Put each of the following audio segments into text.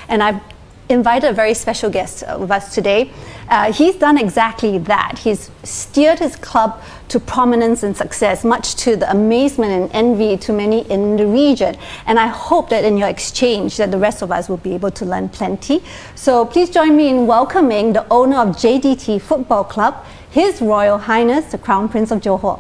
And I've invited a very special guest with us today. He's done exactly that. He's steered his club to prominence and success, much to the amazement and envy to many in the region. And I hope that in your exchange that the rest of us will be able to learn plenty. So please join me in welcoming the owner of JDT Football Club, His Royal Highness, the Crown Prince of Johor.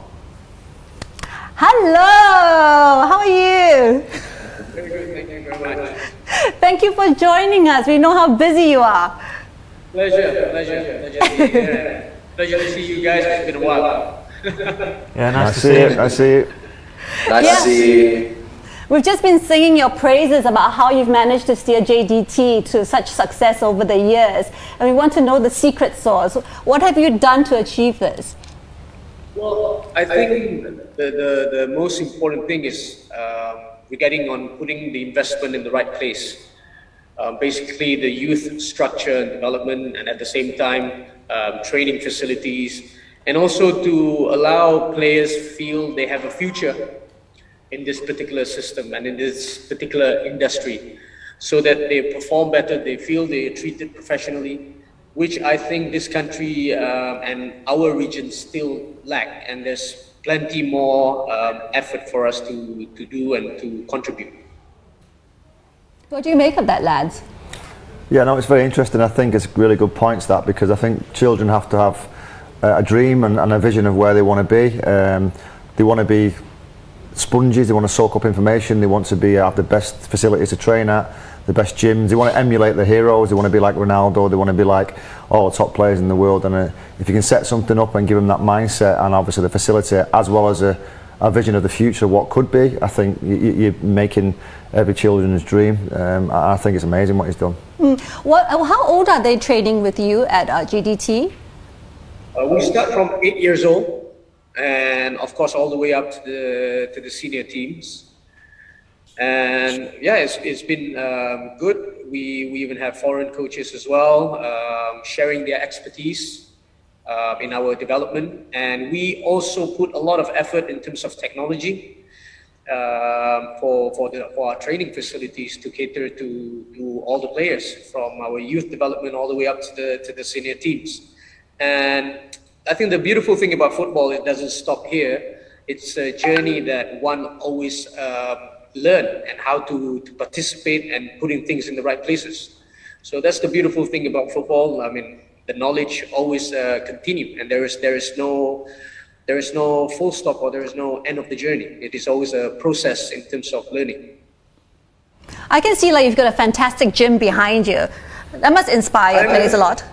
Hello, how are you? Very good, thank you very much. Thank you for joining us. We know how busy you are. Pleasure to be here. Pleasure to see you guys. It's been a while. Yeah, nice to see you. Nice to see you. Nice to see you. We've just been singing your praises about how you've managed to steer JDT to such success over the years. And we want to know the secret sauce. What have you done to achieve this? Well, I think the most important thing is regarding on putting the investment in the right place. Basically the youth structure and development, and at the same time training facilities, and also to allow players feel they have a future in this particular system and in this particular industry, so that they perform better, they feel they are treated professionally, which I think this country and our region still lack, and there's plenty more effort for us to do and to contribute. What do you make of that, lads? Yeah, no, it's very interesting. I think it's really good points, that, because I think children have to have a dream and a vision of where they want to be. They want to be sponges, they want to soak up information, they want to have the best facilities to train at, the best gyms, they want to emulate the heroes, they want to be like Ronaldo, they want to be like all the top players in the world. And if you can set something up and give them that mindset and obviously the facility, as well as a vision of the future, what could be, I think you're making every children's dream. I think it's amazing what he's done. How old are they training with you at JDT? We start from 8 years old, and of course all the way up to the senior teams. And yeah, it's been good. We even have foreign coaches as well, sharing their expertise in our development. And we also put a lot of effort in terms of technology for our training facilities to cater to all the players, from our youth development all the way up to the senior teams. And I think the beautiful thing about football, it doesn't stop here. It's a journey that one always learn, and how to participate and putting things in the right places. So that's the beautiful thing about football. I mean, the knowledge always continue, and there is no full stop, or there is no end of the journey. It is always a process in terms of learning. I can see like you've got a fantastic gym behind you. That must inspire your players a lot.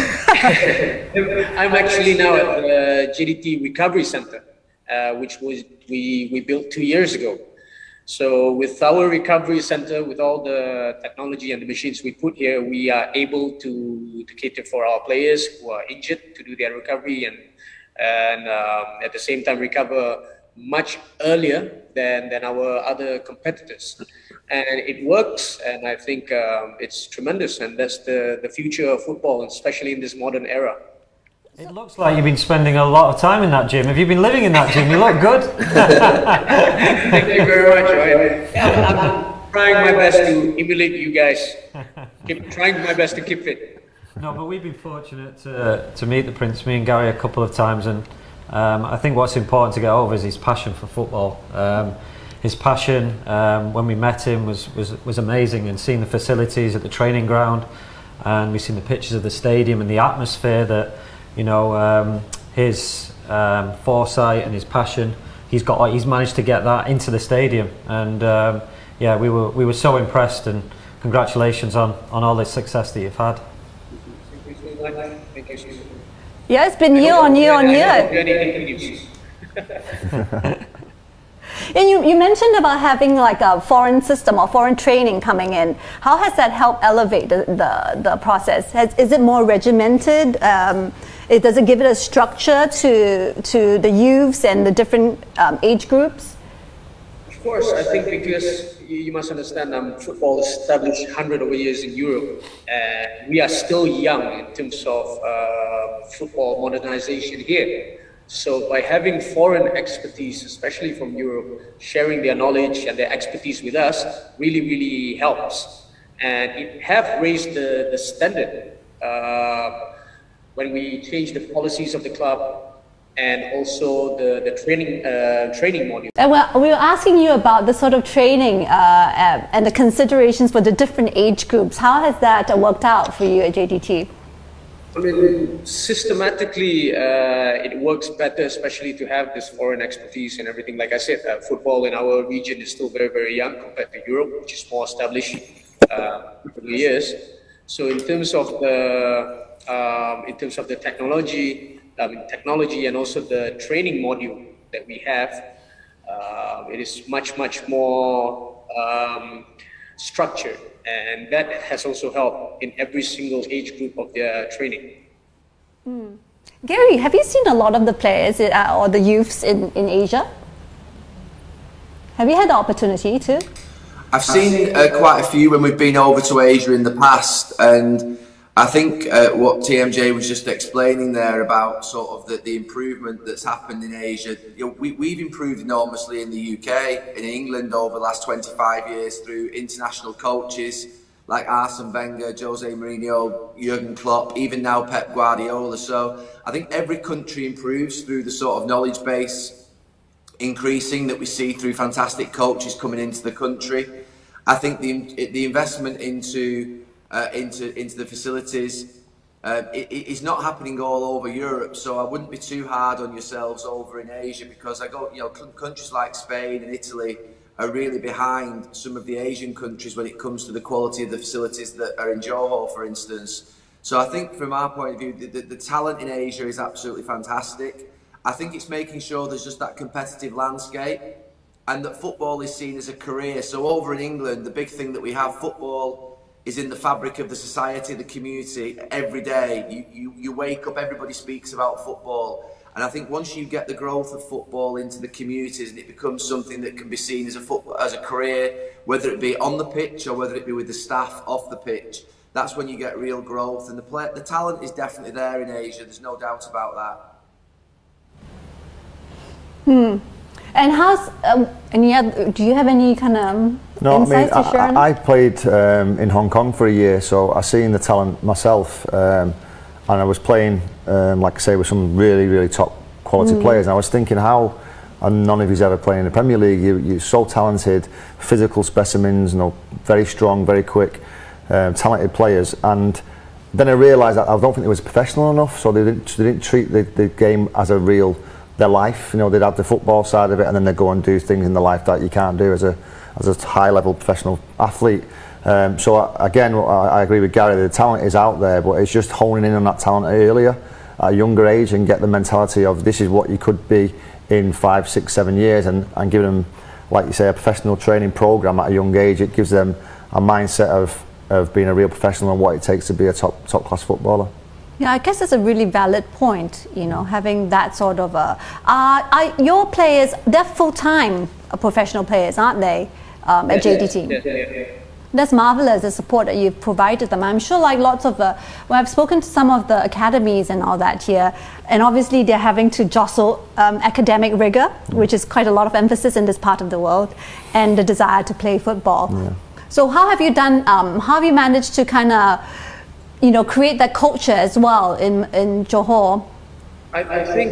I'm actually now at the JDT Recovery Center, which we built 2 years ago. So with our recovery center, with all the technology and the machines we put here, we are able to cater for our players who are injured, to do their recovery and at the same time recover much earlier than our other competitors. And it works, and I think it's tremendous, and that's the future of football, especially in this modern era. It looks like you've been spending a lot of time in that gym. Have you been living in that gym? You look good. Thank you very much. I'm trying my best to emulate you guys. Trying my best to keep fit. No, but we've been fortunate to meet the Prince, me and Gary, a couple of times, and I think what's important to get over is his passion for football. His passion, when we met him, was amazing, and seeing the facilities at the training ground, and we've seen the pictures of the stadium and the atmosphere that, you know, his foresight and his passion, he's managed to get that into the stadium. And yeah, we were so impressed, and congratulations on all the success that you've had. Thank you so much. Yeah, it's been year on year on year. And you mentioned about having like a foreign system or foreign training coming in. How has that helped elevate the process? Is it more regimented? Does it give it a structure to the youths and the different age groups? Of course, I think because you must understand, football is established hundreds of years in Europe. We are still young in terms of football modernization here. So by having foreign expertise, especially from Europe, sharing their knowledge and their expertise with us really helps. and it have raised the standard when we changed the policies of the club and also the training module. And we were asking you about the sort of training and the considerations for the different age groups. How has that worked out for you at JDT? I mean, systematically, it works better, especially to have this foreign expertise and everything. Like I said, football in our region is still very, very young compared to Europe, which is more established over the years. So in terms of the technology and also the training module that we have, it is much more structured, and that has also helped in every single age group of their training. Gary, have you seen a lot of the players or the youths in Asia? Have you had the opportunity to? I've seen quite a few when we've been over to Asia in the past, and I think what TMJ was just explaining there about sort of the improvement that's happened in Asia. You know, we've improved enormously in the UK, in England over the last 25 years through international coaches like Arsene Wenger, Jose Mourinho, Jurgen Klopp, even now Pep Guardiola. So I think every country improves through the sort of knowledge base increasing that we see through fantastic coaches coming into the country. I think the investment into the facilities is not happening all over Europe, so I wouldn't be too hard on yourselves over in Asia, because countries like Spain and Italy are really behind some of the Asian countries when it comes to the quality of the facilities that are in Johor, for instance. So I think from our point of view, the talent in Asia is absolutely fantastic. I think it's making sure there's just that competitive landscape and that football is seen as a career. So over in England, the big thing that we have, football is in the fabric of the society, the community. Every day you wake up, everybody speaks about football. And I think once you get the growth of football into the communities and it becomes something that can be seen as a career, whether it be on the pitch or whether it be with the staff off the pitch, that's when you get real growth. And the talent is definitely there in Asia, there's no doubt about that. And how's do you have any kind of insights to share? I played in Hong Kong for a year, so I seen the talent myself, and I was playing, like I say, with some really top quality players. And I was thinking, how are none of you's ever playing in the Premier League? You're so talented, physical specimens, very strong, very quick, talented players. And then I realised that I don't think they was professional enough, so they didn't treat the game as their life. They'd have the football side of it, and then they'd go and do things in their life that you can't do as a high-level professional athlete. So again, I agree with Gary, the talent is out there, but it's just honing in on that talent earlier, at a younger age, and get the mentality of this is what you could be in 5, 6, 7 years, and giving them, like you say, a professional training program at a young age. It gives them a mindset of being a real professional and what it takes to be a top-class footballer. Yeah, I guess it's a really valid point, having that sort of your players, they're full-time professional players, aren't they, at JDT? Yeah. That's marvelous, the support that you've provided them. I'm sure like lots of well, I've spoken to some of the academies and all that here, and obviously they're having to jostle academic rigor, which is quite a lot of emphasis in this part of the world, and the desire to play football. Yeah. So how have you done, how have you managed to kind of create that culture as well in Johor? I think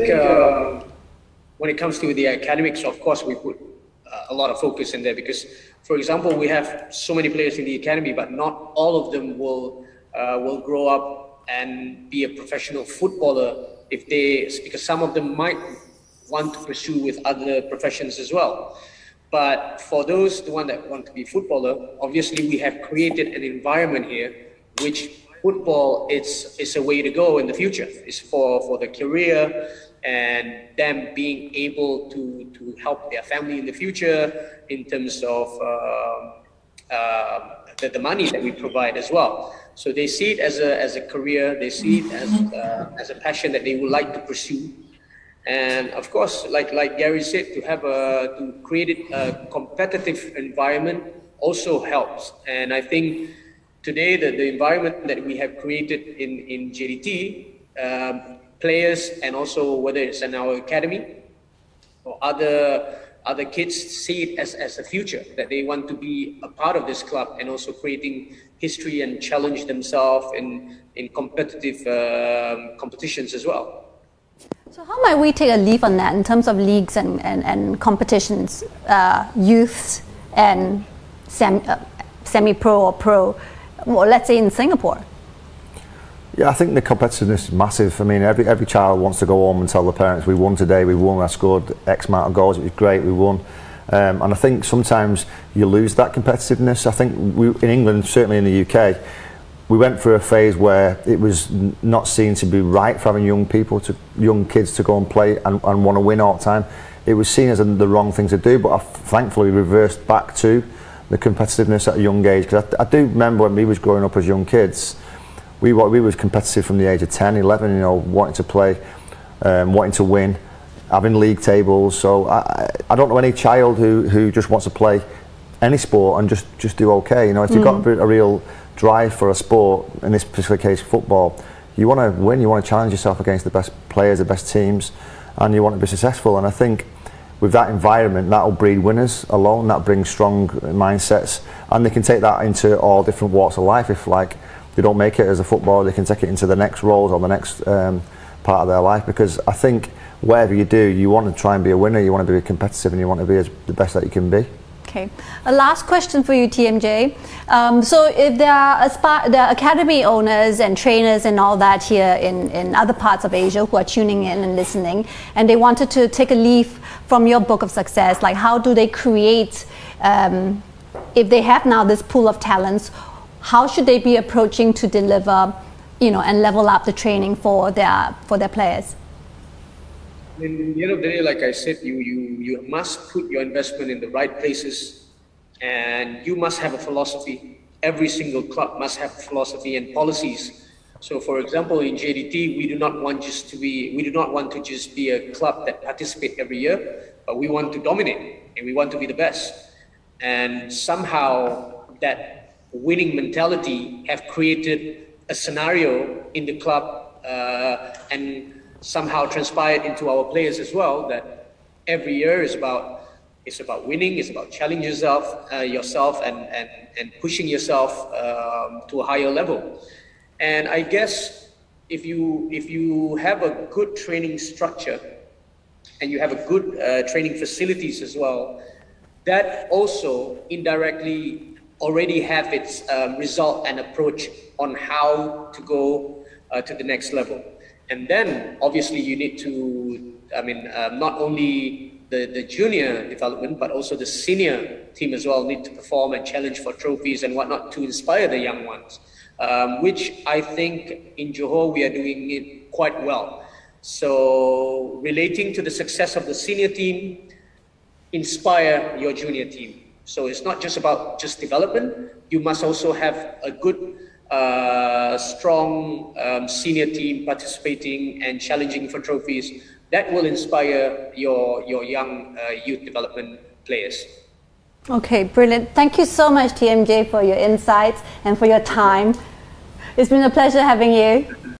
when it comes to the academics, of course, we put a lot of focus in there because, for example, we have so many players in the academy, but not all of them will grow up and be a professional footballer because some of them might want to pursue with other professions as well. But for the one that want to be footballer, obviously we have created an environment here which football is a way to go in the future. It's for the career and them being able to help their family in the future in terms of the money that we provide as well. So they see it as a career. They see it as a passion that they would like to pursue. And of course, like Gary said, to create a competitive environment also helps. And I think today, the environment that we have created in JDT, players, and also whether it's in our academy or other other kids see it as a future, that they want to be a part of this club and also creating history and challenge themselves in competitive competitions as well. So how might we take a leaf on that in terms of leagues and competitions, youths and semi-pro or pro, well, let's say in Singapore? Yeah, I think the competitiveness is massive. I mean, every child wants to go home and tell the parents, we won today, we won, I scored X amount of goals, it was great, we won. And I think sometimes you lose that competitiveness. I think in England, certainly in the UK, we went through a phase where it was not seen to be right for having young kids to go and play and want to win all the time. It was seen as the wrong thing to do, but I thankfully reversed back to the competitiveness at a young age. Because I do remember when we was growing up as young kids, we was competitive from the age of 10, 11, you know, wanting to play, wanting to win, having league tables. So I don't know any child who just wants to play any sport and just do okay. You know, if you've got a real drive for a sport, in this particular case football, you want to win, you want to challenge yourself against the best players, the best teams, and you want to be successful. And I think with that environment, that will breed winners alone, that brings strong mindsets, and they can take that into all different walks of life. If like they don't make it as a footballer, they can take it into the next roles or the next part of their life, because I think whatever you do, you want to try and be a winner, you want to be competitive, and you want to be the best that you can be. Okay, a last question for you, TMJ. So if there are academy owners and trainers and all that here in other parts of Asia who are tuning in and listening, and they wanted to take a leaf from your book of success, like how do they create, if they have now this pool of talents, how should they be approaching to deliver, you know, and level up the training for their players? In the end of the day, like I said, you must put your investment in the right places, and you must have a philosophy. Every single club must have a philosophy and policies. So, for example, in JDT, we do not want to just be a club that participates every year, but we want to dominate and we want to be the best. And somehow that winning mentality have created a scenario in the club and somehow transpired into our players as well, that every year is about winning, it's about challenging yourself and pushing yourself to a higher level. And I guess if you have a good training structure and you have a good training facilities as well, that also indirectly already have its result and approach on how to go to the next level. And then obviously you need to, not only the junior development, but also the senior team as well need to perform and challenge for trophies and whatnot to inspire the young ones, which I think in Johor we are doing it quite well. So relating to the success of the senior team, inspire your junior team. So it's not just about development, you must also have a good strong senior team participating and challenging for trophies. That will inspire your young youth development players. Okay, brilliant. Thank you so much, TMJ, for your insights and for your time. It's been a pleasure having you.